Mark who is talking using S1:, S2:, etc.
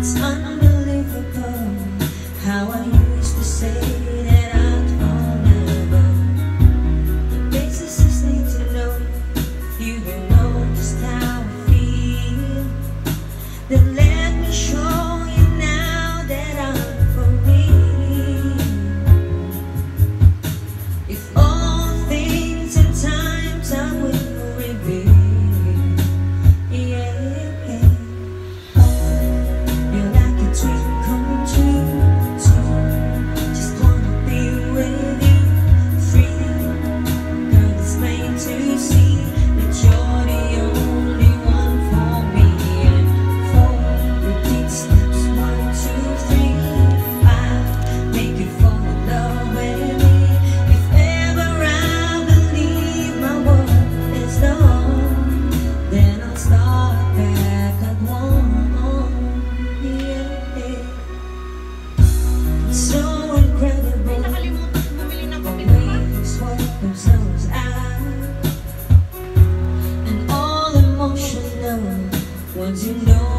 S1: It's unbelievable how I used to say that I'd fall never. Basis need to know you don't know just how I feel. Then let me show you now that I'm for real. If all things and times I will reveal. Themselves out, and all emotional ones you know.